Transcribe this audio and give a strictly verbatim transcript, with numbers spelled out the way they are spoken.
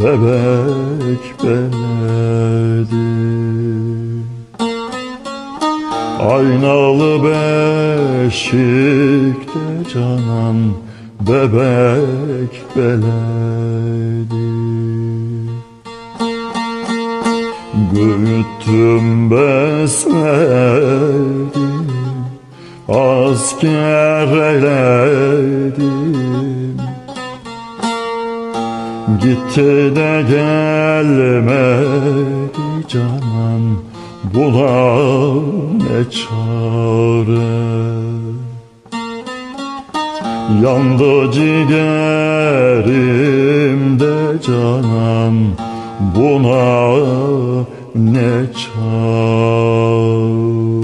bebek beledi. Aynalı beşikte canan bebek beledi. Büyüttüm besledim, asker eyledim. Gitti de gelmedi canan, buna ne çare? Yandı ciğerimde canan, buna ne çare?